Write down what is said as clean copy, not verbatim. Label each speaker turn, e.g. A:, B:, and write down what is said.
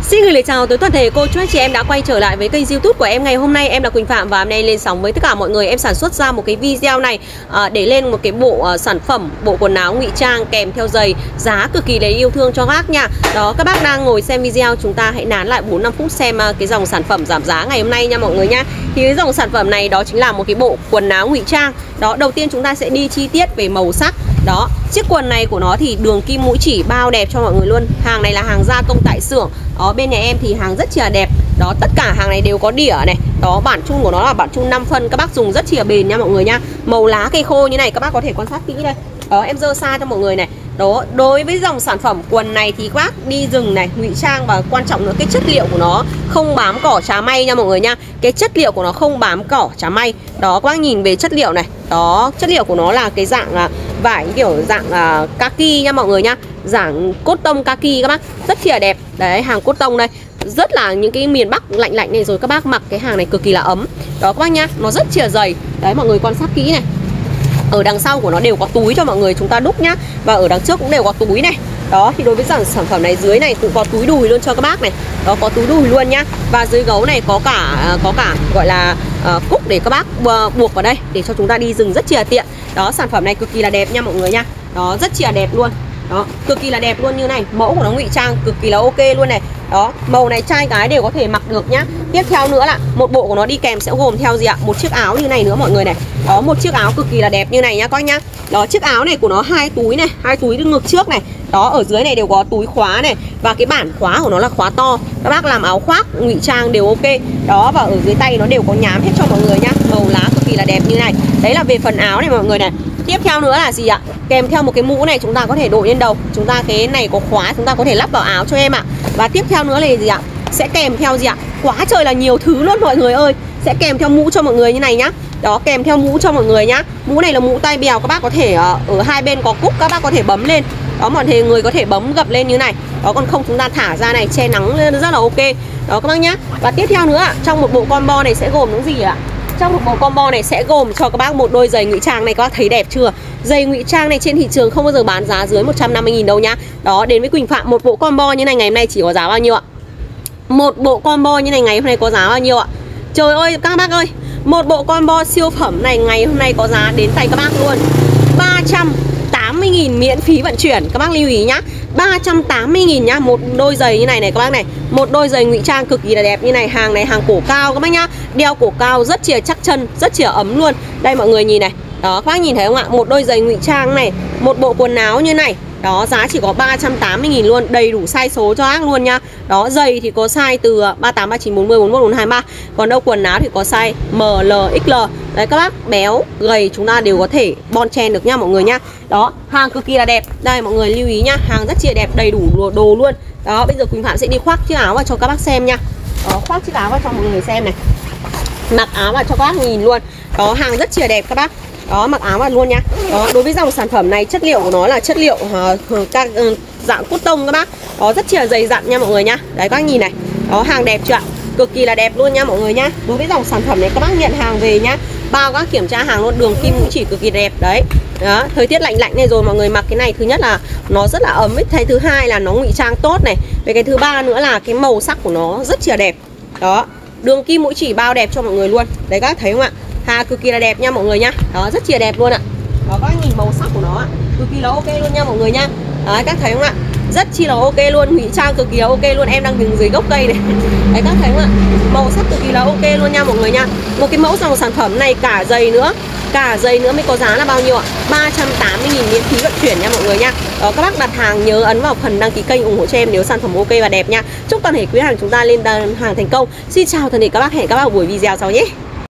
A: Xin gửi lời chào tới toàn thể cô chú anh chị em đã quay trở lại với kênh YouTube của em ngày hôm nay. Em là Quỳnh Phạm và hôm nay lên sóng với tất cả mọi người. Em sản xuất ra một cái video này để lên một cái bộ sản phẩm, bộ quần áo ngụy trang kèm theo giày giá cực kỳ đầy yêu thương cho các bác nha. Đó, các bác đang ngồi xem video, chúng ta hãy nán lại 4-5 phút xem cái dòng sản phẩm giảm giá ngày hôm nay nha mọi người nha. Thì cái dòng sản phẩm này đó chính là một cái bộ quần áo ngụy trang. Đó, đầu tiên chúng ta sẽ đi chi tiết về màu sắc. Đó, chiếc quần này của nó thì đường kim mũi chỉ bao đẹp cho mọi người luôn. Hàng này là hàng gia công tại xưởng. Đó, bên nhà em thì hàng rất là đẹp. Đó, tất cả hàng này đều có đĩa này. Đó, bản chun của nó là bản chun 5 phân. Các bác dùng rất là bền nha mọi người nha. Màu lá cây khô như này các bác có thể quan sát kỹ đây. Đó, em dơ xa cho mọi người này. Đó, đối với dòng sản phẩm quần này thì các bác đi rừng này, ngụy trang và quan trọng nữa cái chất liệu của nó không bám cỏ trá may nha mọi người nha. Cái chất liệu của nó không bám cỏ trá may. Đó, các bác nhìn về chất liệu này. Đó, chất liệu của nó là cái dạng vải kiểu dạng kaki nha mọi người nha. Dạng cốt tông kaki các bác, rất là đẹp. Đấy, hàng cốt tông đây. Rất là những cái miền Bắc lạnh lạnh này rồi các bác mặc cái hàng này cực kỳ là ấm. Đó các bác nhá, nó rất là dày. Đấy, mọi người quan sát kỹ này. Ở đằng sau của nó đều có túi cho mọi người chúng ta đúc nhá. Và ở đằng trước cũng đều có túi này. Đó, thì đối với sản phẩm này dưới này cũng có túi đùi luôn cho các bác này. Đó, có túi đùi luôn nhá. Và dưới gấu này có cả gọi là cúc để các bác buộc vào đây để cho chúng ta đi rừng rất là tiện. Đó, sản phẩm này cực kỳ là đẹp nha mọi người nha. Đó, rất là đẹp luôn. Đó, cực kỳ là đẹp luôn như này. Mẫu của nó ngụy trang cực kỳ là ok luôn này. Đó, màu này trai gái đều có thể mặc được nhá. Tiếp theo nữa là một bộ của nó đi kèm sẽ gồm theo gì ạ? Một chiếc áo như này nữa mọi người này. Đó, một chiếc áo cực kỳ là đẹp như này nhá các nhá. Đó, chiếc áo này của nó hai túi này, hai túi ngực trước này. Đó, ở dưới này đều có túi khóa này. Và cái bản khóa của nó là khóa to. Các bác làm áo khoác, ngụy trang đều ok. Đó, và ở dưới tay nó đều có nhám hết cho mọi người nhá. Màu lá cực kỳ là đẹp như này. Đấy là về phần áo này mọi người này. Tiếp theo nữa là gì ạ? Kèm theo một cái mũ này chúng ta có thể đội lên đầu. Chúng ta cái này có khóa chúng ta có thể lắp vào áo cho em ạ. Và tiếp theo nữa là gì ạ? Sẽ kèm theo gì ạ? Quá trời là nhiều thứ luôn mọi người ơi. Sẽ kèm theo mũ cho mọi người như này nhá. Đó, kèm theo mũ cho mọi người nhá. Mũ này là mũ tai bèo, các bác có thể ở hai bên có cúc, các bác có thể bấm lên. Đó, mọi người có thể bấm gập lên như này. Đó, còn không chúng ta thả ra này, che nắng lên rất là ok. Đó các bác nhá. Và tiếp theo nữa trong một bộ combo này sẽ gồm những gì ạ? Trong một bộ combo này sẽ gồm cho các bác một đôi giày ngụy trang này, các bác thấy đẹp chưa? Giày ngụy trang này trên thị trường không bao giờ bán giá dưới 150.000 đâu nhá. Đó, đến với Quỳnh Phạm một bộ combo như này ngày hôm nay chỉ có giá bao nhiêu ạ? Một bộ combo như này ngày hôm nay có giá bao nhiêu ạ? Trời ơi các bác ơi, một bộ combo siêu phẩm này ngày hôm nay có giá đến tay các bác luôn 380.000 miễn phí vận chuyển. Các bác lưu ý nhá, 380.000 nhá. Một đôi giày như này này các bác này. Một đôi giày ngụy trang cực kỳ là đẹp như này. Hàng này hàng cổ cao các bác nhá. Đeo cổ cao rất chìa chắc chân, rất chìa ấm luôn. Đây mọi người nhìn này. Đó, các bác nhìn thấy không ạ? Một đôi giày ngụy trang này, một bộ quần áo như này. Đó, giá chỉ có 380.000 luôn, đầy đủ size số cho bác luôn nha. Đó, giày thì có size từ 38, 39, 40, 41, 42, 43. Còn đâu quần áo thì có size M, L, XL. Đấy, các bác béo, gầy chúng ta đều có thể bon chen được nha mọi người nha. Đó, hàng cực kỳ là đẹp. Đây mọi người lưu ý nhá, hàng rất là đẹp, đầy đủ đồ luôn. Đó, bây giờ Quỳnh Phạm sẽ đi khoác chiếc áo vào cho các bác xem nha. Đó, khoác chiếc áo vào cho mọi người xem này. Mặc áo vào cho các bác nhìn luôn. Đó, hàng rất là đẹp các bác. Đó, mặc áo vào luôn nha. Đó, đối với dòng sản phẩm này chất liệu của nó là chất liệu dạng cốt tông các bác. Đó, rất là dày dặn nha mọi người nha. Đấy các bác nhìn này. Đó, hàng đẹp chưa ạ? Cực kỳ là đẹp luôn nha mọi người nhá. Đối với dòng sản phẩm này các bác nhận hàng về nhá, bao các kiểm tra hàng luôn, đường kim mũi chỉ cực kỳ đẹp đấy. Đó, thời tiết lạnh lạnh này rồi mọi người mặc cái này thứ nhất là nó rất là ấm, cái thứ hai là nó ngụy trang tốt này. Về cái thứ ba nữa là cái màu sắc của nó rất là đẹp. Đó, đường kim mũi chỉ bao đẹp cho mọi người luôn. Đấy các bác thấy không ạ? Hàng cực kỳ là đẹp nha mọi người nhá. Đó, rất là đẹp luôn ạ. Đó, các bác nhìn màu sắc của nó ạ, cực kỳ là ok luôn nha mọi người nha. Đấy, các thấy không ạ? Rất chi là ok luôn, ngụy trang cực kỳ là ok luôn. Em đang đứng dưới gốc cây này. Đấy các thấy không ạ? Màu sắc cực kỳ là ok luôn nha mọi người nha. Một cái mẫu dòng sản phẩm này cả giày nữa mới có giá là bao nhiêu ạ? 380.000 miễn phí vận chuyển nha mọi người nha. Đó, các bác đặt hàng nhớ ấn vào phần đăng ký kênh ủng hộ cho em nếu sản phẩm ok và đẹp nha. Chúc toàn thể quý hàng chúng ta lên hàng thành công. Xin chào toàn thể các bác, hẹn các bác ở buổi video sau nhé.